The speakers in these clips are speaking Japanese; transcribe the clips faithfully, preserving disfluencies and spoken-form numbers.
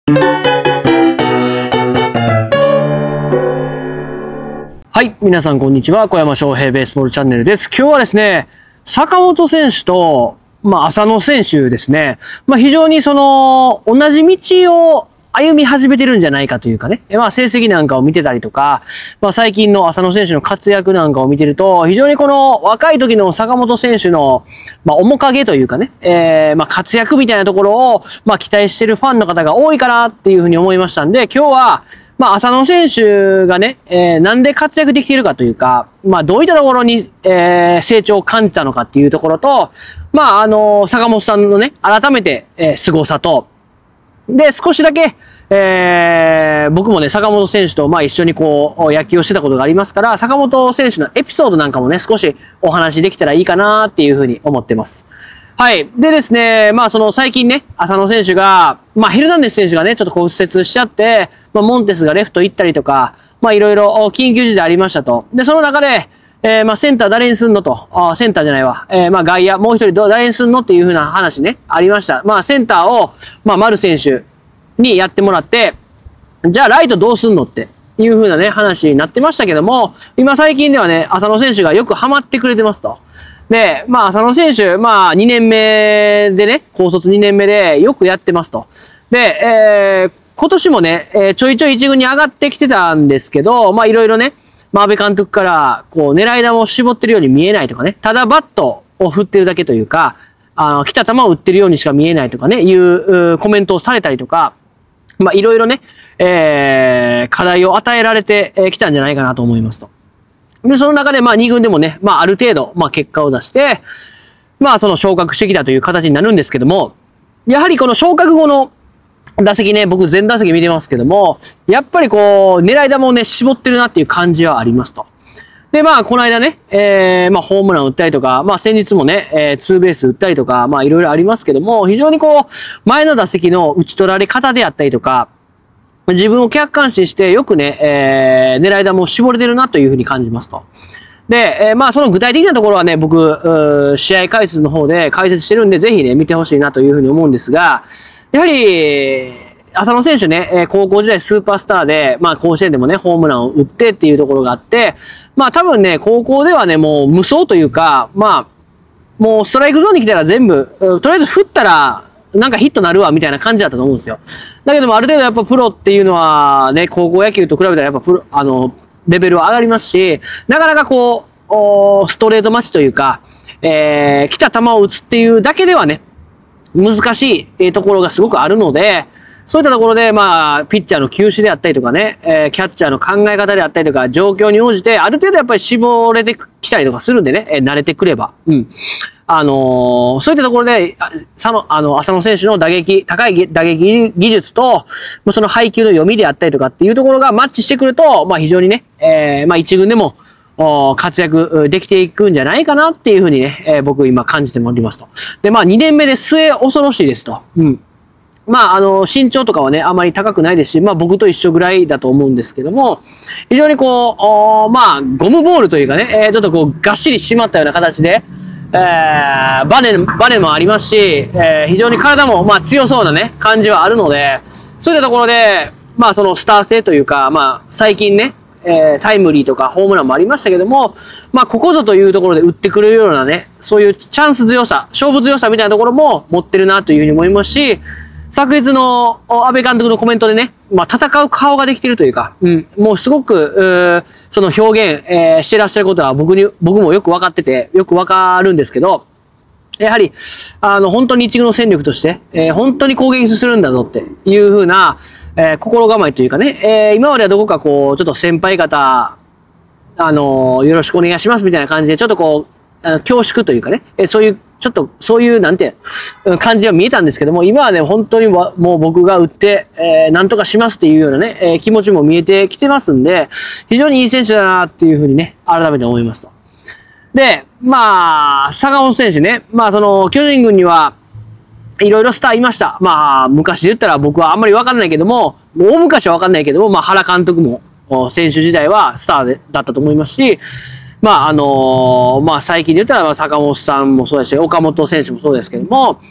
はい。皆さん、こんにちは。小山翔平ベースボールチャンネルです。今日はですね、坂本選手と、まあ、浅野選手ですね。まあ、非常にその、同じ道を歩み始めてるんじゃないかというかね。まあ、成績なんかを見てたりとか、まあ、最近の浅野選手の活躍なんかを見てると、非常にこの若い時の坂本選手の、まあ、面影というかね、えー、まあ、活躍みたいなところを、まあ、期待してるファンの方が多いかなっていうふうに思いましたんで、今日は、まあ、浅野選手がね、えー、なんで活躍できているかというか、まあ、どういったところに、えー、成長を感じたのかっていうところと、まあ、あのー、坂本さんのね、改めて、えー、凄さと、で、少しだけ、えー、僕もね、坂本選手と、まあ、一緒にこう、野球をしてたことがありますから、坂本選手のエピソードなんかもね、少しお話できたらいいかなっていうふうに思ってます。はい。でですね、まあ、その最近ね、浅野選手が、まあ、ヘルナンデス選手がね、ちょっと骨折しちゃって、まあ、モンテスがレフト行ったりとか、まあ、いろいろ緊急事態ありましたと。で、その中で、えー、まあ、センター誰にすんのと、あセンターじゃないわ。えー、まあ、外野、もう一人誰にすんのっていう風な話ね、ありました。まあ、センターを、まあ、丸選手にやってもらって、じゃあ、ライトどうすんのっていう風なね、話になってましたけども、今最近ではね、浅野選手がよくハマってくれてますと。で、まあ、浅野選手、まあ、にねんめでね、高卒にねんめでよくやってますと。で、えー、今年もね、えー、ちょいちょい一軍に上がってきてたんですけど、まあ、いろいろね、まあ、安倍監督から、こう、狙い球を絞ってるように見えないとかね、ただバットを振ってるだけというか、あの、来た球を打ってるようにしか見えないとかね、いう、うコメントをされたりとか、まあ、いろいろね、えー、課題を与えられてきたんじゃないかなと思いますと。で、その中で、まあ、に軍でもね、まあ、ある程度、まあ、結果を出して、まあ、その昇格してきたという形になるんですけども、やはりこの昇格後の打席ね、僕全打席見てますけども、やっぱりこう、狙い球をね、絞ってるなっていう感じはありますと。で、まあ、この間ね、えー、まあ、ホームラン打ったりとか、まあ、先日もね、えー、ツーベース打ったりとか、まあ、いろいろありますけども、非常にこう、前の打席の打ち取られ方であったりとか、自分を客観視してよくね、えー、狙い球を絞れてるなというふうに感じますと。で、えー、まあ、その具体的なところはね、僕、試合解説の方で解説してるんで、ぜひね、見てほしいなというふうに思うんですが、やはり、浅野選手ね、高校時代スーパースターで、まあ甲子園でもね、ホームランを打ってっていうところがあって、まあ多分ね、高校ではね、もう無双というか、まあ、もうストライクゾーンに来たら全部、とりあえず振ったら、なんかヒットなるわ、みたいな感じだったと思うんですよ。だけどもある程度やっぱプロっていうのはね、高校野球と比べたらやっぱプロ、あの、レベルは上がりますし、なかなかこう、ストレート待ちというか、えー、来た球を打つっていうだけではね、難しいところがすごくあるので、そういったところで、まあ、ピッチャーの球種であったりとかね、えー、キャッチャーの考え方であったりとか、状況に応じて、ある程度やっぱり絞れてきたりとかするんでね、えー、慣れてくれば。うん。あのー、そういったところで、さの、あの、浅野選手の打撃、高い打撃技術と、その配球の読みであったりとかっていうところがマッチしてくると、まあ非常にね、えー、まあ一軍でも、活躍できていくんじゃないかなっていうふうにね、えー、僕今感じておりますと。で、まあにねんめで末恐ろしいですと。うん。まあ、あの、身長とかはね、あまり高くないですし、まあ僕と一緒ぐらいだと思うんですけども、非常にこう、まあ、ゴムボールというかね、えー、ちょっとこう、がっしり締まったような形で、えー、バネ、バネもありますし、えー、非常に体も、まあ強そうなね、感じはあるので、そういったところで、まあそのスター性というか、まあ最近ね、えー、タイムリーとかホームランもありましたけども、まあここぞというところで打ってくれるようなね、そういうチャンス強さ、勝負強さみたいなところも持ってるなというふうに思いますし、昨日の安倍監督のコメントでね、まあ戦う顔ができているというか、うん、もうすごく、その表現、えー、してらっしゃることは僕に、僕もよくわかってて、よくわかるんですけど、やはり、あの、本当に一軍の戦力として、えー、本当に攻撃するんだぞっていう風な、えー、心構えというかね、えー、今まではどこかこう、ちょっと先輩方、あのー、よろしくお願いしますみたいな感じで、ちょっとこう、あの恐縮というかね、えー、そういう、ちょっと、そういう、なんて、感じは見えたんですけども、今はね、本当にもう僕が打って、えー、なんとかしますっていうようなね、えー、気持ちも見えてきてますんで、非常にいい選手だなっていう風にね、改めて思いますと。で、まあ、坂本選手ね、まあその、巨人軍には、いろいろスターいました。まあ、昔で言ったら僕はあんまりわかんないけども、大昔はわかんないけども、まあ原監督も、選手時代はスターでだったと思いますし、まああのー、まあ最近で言ったら坂本さんもそうですし、岡本選手もそうですけども、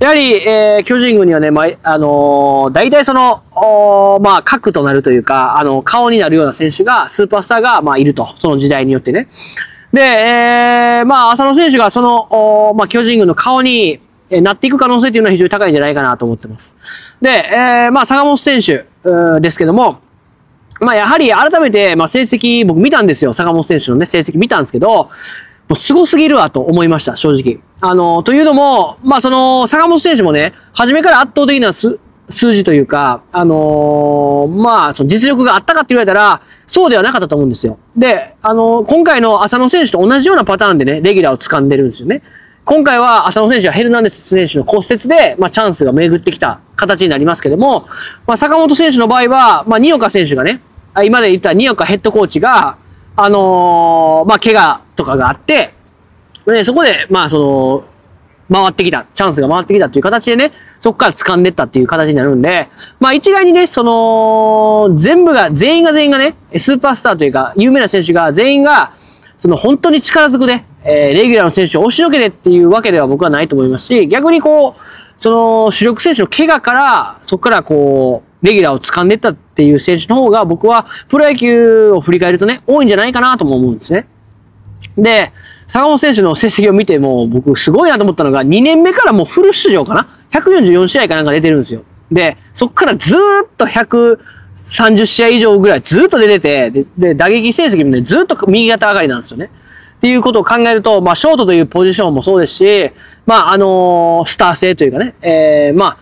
やはり、えー、巨人軍にはね、まあ、あのー、大体その、おまあ、核となるというか、あの、顔になるような選手が、スーパースターが、まあ、いると。その時代によってね。で、えー、まあ、浅野選手がその、おまあ、巨人軍の顔になっていく可能性っていうのは非常に高いんじゃないかなと思ってます。で、えー、まあ、坂本選手ですけども、まあ、やはり改めて、まあ、成績、僕見たんですよ。坂本選手のね、成績見たんですけど、もうすごすぎるわと思いました、正直。あの、というのも、まあ、その、坂本選手もね、初めから圧倒的な数数字というか、あのー、まあ、その実力があったかって言われたら、そうではなかったと思うんですよ。で、あのー、今回の浅野選手と同じようなパターンでね、レギュラーを掴んでるんですよね。今回は浅野選手はヘルナンデス選手の骨折で、まあ、チャンスが巡ってきた形になりますけども、まあ、坂本選手の場合は、まあ、新岡選手がね、今で言った新岡ヘッドコーチが、あのー、まあ、怪我とかがあって、で、そこで、まあ、その、回ってきた、チャンスが回ってきたっていう形でね、そこから掴んでったっていう形になるんで、まあ一概にね、その、全部が、全員が全員がね、スーパースターというか、有名な選手が全員が、その本当に力ずくで、えー、レギュラーの選手を押しのけてっていうわけでは僕はないと思いますし、逆にこう、その主力選手の怪我から、そこからこう、レギュラーを掴んでったっていう選手の方が僕はプロ野球を振り返るとね、多いんじゃないかなとも思うんですね。で、坂本選手の成績を見ても僕すごいなと思ったのが、にねんめからもうフル出場かな ?ひゃくよんじゅうよん 試合かなんか出てるんですよ。で、そっからずーっとひゃくさんじゅう試合以上ぐらいずーっと出てて、で、で打撃成績もね、ずーっと右肩上がりなんですよね。っていうことを考えると、まあ、ショートというポジションもそうですし、まあ、あのー、スター性というかね、えー、まあ、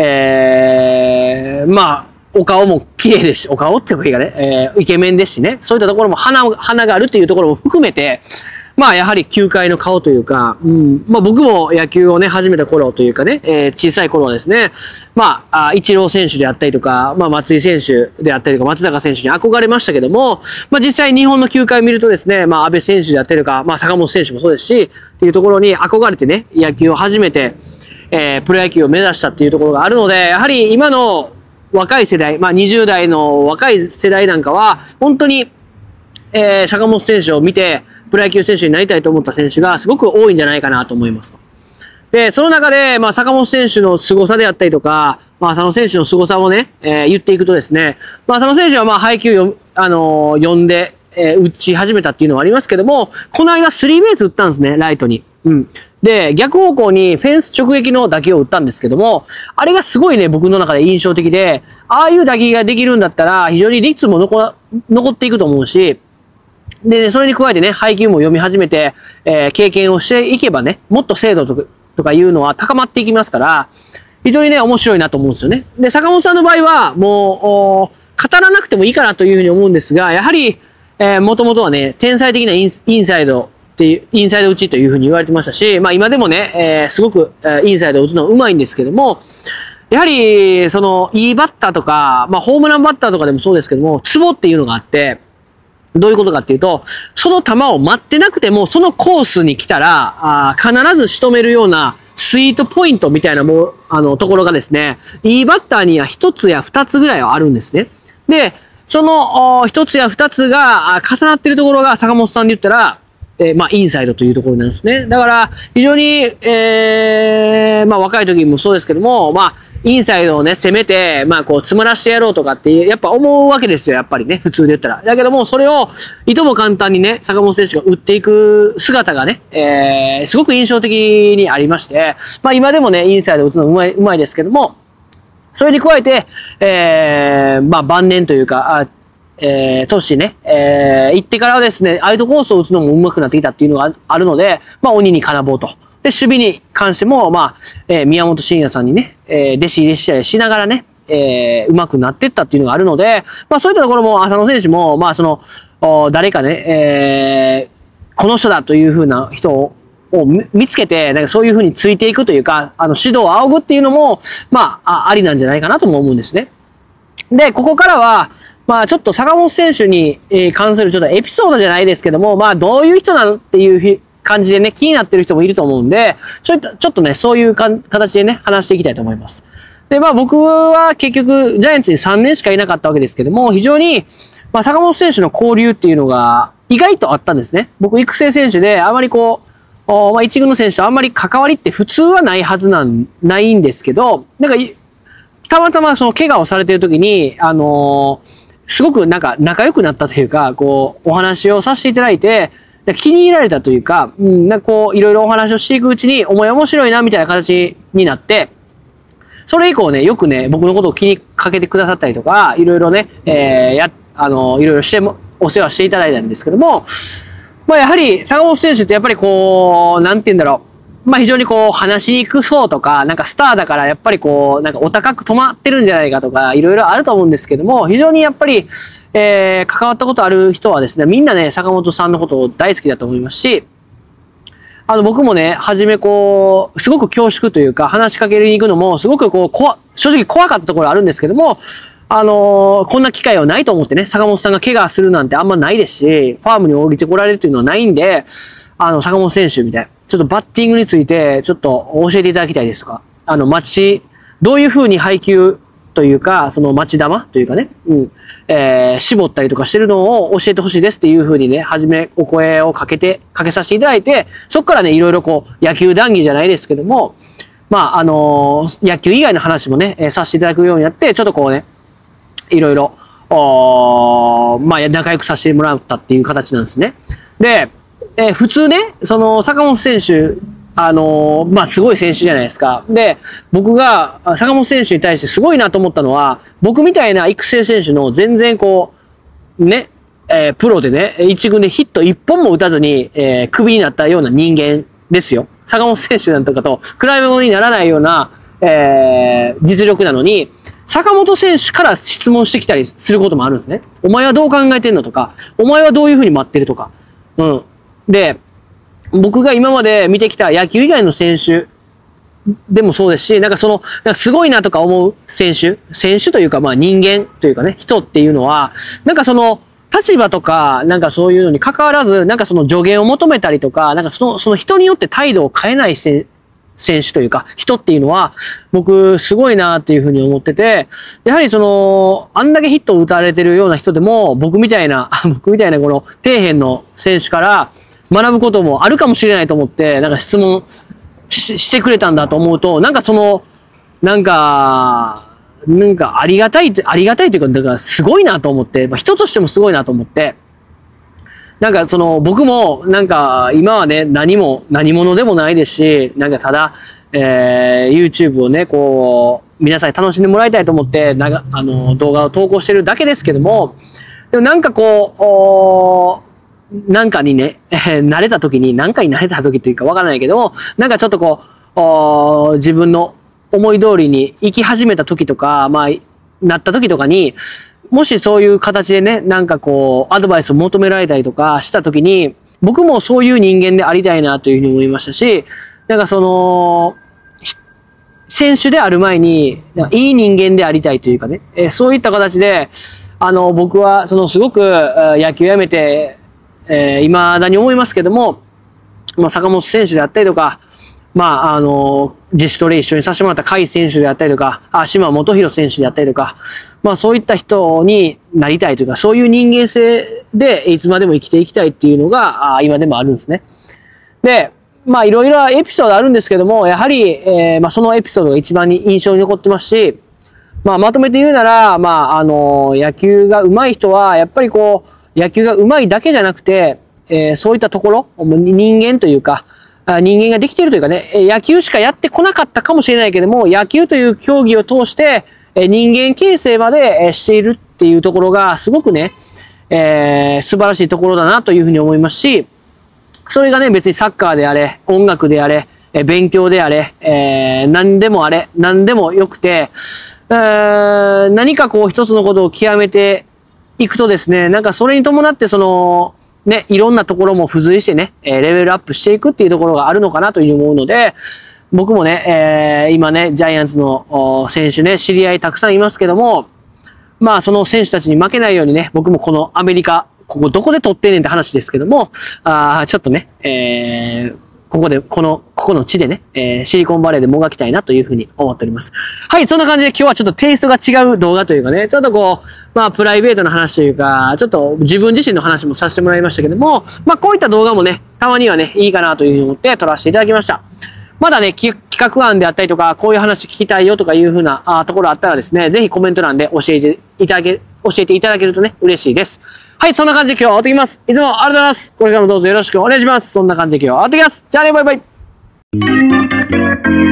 えー、まあ、お顔も綺麗ですし、お顔っていうかね、えー、イケメンですしね、そういったところも鼻、鼻があるっていうところも含めて、まあやはり球界の顔というか、うん、まあ僕も野球をね、始めた頃というかね、えー、小さい頃はですね、まあ、あイチロー選手であったりとか、まあ松井選手であったりとか、松坂選手に憧れましたけども、まあ実際日本の球界を見るとですね、まあ安倍選手であったりとか、まあ坂本選手もそうですし、っていうところに憧れてね、野球を始めて、えー、プロ野球を目指したっていうところがあるので、やはり今の若い世代、まあにじゅう代の若い世代なんかは、本当に、えー、坂本選手を見て、プロ野球選手になりたいと思った選手がすごく多いんじゃないかなと思いますと。で、その中で、まあ、坂本選手の凄さであったりとか、まあ、浅野選手の凄さをね、えー、言っていくとですね、まあ、浅野選手はまあ、配球を、あのー、読んで、えー、打ち始めたっていうのはありますけども、この間スリーベース打ったんですね、ライトに。うん。で、逆方向にフェンス直撃の打球を打ったんですけども、あれがすごいね、僕の中で印象的で、ああいう打撃ができるんだったら、非常に率も残、残っていくと思うし、で、ね、それに加えてね、配球も読み始めて、えー、経験をしていけばね、もっと精度とか、とかいうのは高まっていきますから、非常にね、面白いなと思うんですよね。で、坂本さんの場合は、もう、語らなくてもいいかなというふうに思うんですが、やはり、えー、もともとはね、天才的なイン、インサイドっていう、インサイド打ちというふうに言われてましたし、まあ今でもね、えー、すごく、えー、インサイドを打つのは上手いんですけども、やはり、その、いいバッターとか、まあホームランバッターとかでもそうですけども、ツボっていうのがあって、どういうことかっていうと、その球を待ってなくても、そのコースに来たら、あ必ず仕留めるようなスイートポイントみたいなもう、あの、ところがですね、いいバッターには一つや二つぐらいはあるんですね。で、その一つや二つが重なっているところが坂本さんで言ったら、えー、まあ、インサイドというところなんですね。だから、非常に、えー、まあ、若い時もそうですけども、まあ、インサイドをね、攻めて、まあ、こう、詰まらしてやろうとかって、やっぱ思うわけですよ、やっぱりね、普通で言ったら。だけども、それを、いとも簡単にね、坂本選手が打っていく姿がね、えー、すごく印象的にありまして、まあ、今でもね、インサイド打つのうまい、うまいですけども、それに加えて、えー、まあ、晩年というか、えー、年ね、えー、行ってからはですね、アウトコースを打つのも上手くなってきたっていうのがあるので、まあ、鬼に金棒と。で、守備に関しても、まあ、えー、宮本慎也さんにね、えー、弟子入りしたりしながらね、えー、上手くなっていったっていうのがあるので、まあ、そういったところも、浅野選手も、まあ、その、誰かね、えー、この人だというふうな人を、を見つけて、なんかそういうふうについていくというか、あの、指導を仰ぐっていうのも、まあ、ありなんじゃないかなとも思うんですね。で、ここからは、まあちょっと坂本選手に関するちょっとエピソードじゃないですけども、まあどういう人なのっていう感じでね、気になってる人もいると思うんで、ちょっと、ちょっとね、そういうか形でね、話していきたいと思います。で、まあ僕は結局、ジャイアンツにさんねんしかいなかったわけですけども、非常に、まあ坂本選手の交流っていうのが意外とあったんですね。僕育成選手であまりこう、 おまあ、一軍の選手とあんまり関わりって普通はないはずなん、ないんですけど、なんか、たまたまその怪我をされてる時に、あのー、すごくなんか仲良くなったというか、こう、お話をさせていただいて、気に入られたというか、うん、なんかこう、いろいろお話をしていくうちに、お前面白いな、みたいな形になって、それ以降ね、よくね、僕のことを気にかけてくださったりとか、いろいろね、えー、や、あのー、いろいろしても、お世話していただいたんですけども、まあやはり、坂本選手ってやっぱりこう、なんて言うんだろう。まあ非常にこう話しにくそうとか、なんかスターだからやっぱりこう、なんかお高く止まってるんじゃないかとか、いろいろあると思うんですけども、非常にやっぱり、えー、関わったことある人はですね、みんなね、坂本さんのことを大好きだと思いますし、あの僕もね、はじめこう、すごく恐縮というか、話しかけに行くのも、すごくこう、怖、正直怖かったところあるんですけども、あのー、こんな機会はないと思ってね、坂本さんが怪我するなんてあんまないですし、ファームに降りてこられるっていうのはないんで、あの、坂本選手みたいな。ちょっとバッティングについて、ちょっと教えていただきたいですとか、あの、待ち、どういう風に配球というか、その待ち球というかね、うん、えー、絞ったりとかしてるのを教えてほしいですっていう風にね、はじめお声をかけて、かけさせていただいて、そこからね、いろいろこう、野球談義じゃないですけども、まあ、あのー、野球以外の話もね、えー、させていただくようになって、ちょっとこうね、いろいろ、おまあ、仲良くさせてもらったっていう形なんですね。で、えー、普通ね、その、坂本選手、あのー、まあ、すごい選手じゃないですか。で、僕が、坂本選手に対してすごいなと思ったのは、僕みたいな育成選手の全然こう、ね、えー、プロでね、一軍でヒット一本も打たずに、えー、クビになったような人間ですよ。坂本選手なんとかと比べ物にならないような、えー、実力なのに、坂本選手から質問してきたりすることもあるんですね。お前はどう考えてんのとか、お前はどういうふうに待ってるとか。うん。で、僕が今まで見てきた野球以外の選手でもそうですし、なんかその、なんかすごいなとか思う選手、選手というかまあ人間というかね、人っていうのは、なんかその、立場とか、なんかそういうのに関わらず、なんかその助言を求めたりとか、なんかその、その人によって態度を変えない選手というか、人っていうのは、僕、すごいなっていうふうに思ってて、やはりその、あんだけヒットを打たれてるような人でも、僕みたいな、僕みたいなこの、底辺の選手から学ぶこともあるかもしれないと思って、なんか質問し、してくれたんだと思うと、なんかその、なんか、なんかありがたい、ありがたいというか、だからすごいなと思って、まあ、人としてもすごいなと思って、なんかその僕もなんか今はね、何も、何者でもないですし、なんかただ、えー、YouTube をね、こう、皆さんに楽しんでもらいたいと思って、なんか、あの、動画を投稿してるだけですけども、でもなんかこう、なんかにね、えー、慣れた時に、なんかに慣れた時というかわからないけども、なんかちょっとこう、自分の思い通りに生き始めた時とか、まあ、なった時とかに、もしそういう形でね、なんかこう、アドバイスを求められたりとかした時に、僕もそういう人間でありたいなというふうに思いましたし、なんかその、選手である前に、いい人間でありたいというかね、えー、そういった形で、あの、僕は、そのすごく野球やめて、えー、未だに思いますけども、まあ、坂本選手であったりとか、まあ、あの、自主トレ一緒にさせてもらった甲斐選手であったりとか、あ、島本博選手であったりとか、まあそういった人になりたいというか、そういう人間性でいつまでも生きていきたいっていうのが、あ今でもあるんですね。で、まあいろいろエピソードあるんですけども、やはり、えー、まあそのエピソードが一番に印象に残ってますし、まあまとめて言うなら、まああの、野球が上手い人は、やっぱりこう、野球が上手いだけじゃなくて、えー、そういったところ、人間というか、人間ができているというかね、野球しかやってこなかったかもしれないけども、野球という競技を通して、人間形成までしているっていうところが、すごくね、えー、素晴らしいところだなというふうに思いますし、それがね、別にサッカーであれ、音楽であれ、勉強であれ、えー、何でもあれ、何でもよくて、えー、何かこう一つのことを極めていくとですね、なんかそれに伴ってその、ね、いろんなところも付随してね、レベルアップしていくっていうところがあるのかなというふうに思うので、僕もね、えー、今ね、ジャイアンツの選手ね、知り合いたくさんいますけども、まあその選手たちに負けないようにね、僕もこのアメリカ、ここどこで撮ってんねんって話ですけども、あちょっとね、えー、ここで、この、ここの地でね、えー、シリコンバレーでもがきたいなというふうに思っております。はい、そんな感じで今日はちょっとテイストが違う動画というかね、ちょっとこう、まあプライベートの話というか、ちょっと自分自身の話もさせてもらいましたけども、まあこういった動画もね、 たまにはね、いいかなというふうに思って撮らせていただきました。まだね、企画案であったりとか、こういう話聞きたいよとかいうふうなあところあったらですね、ぜひコメント欄で教えていただけ、教えていただけるとね、嬉しいです。はい、そんな感じで今日は終わってきます。いつもありがとうございます。これからもどうぞよろしくお願いします。そんな感じで今日は終わってきます。じゃあね、バイバイ。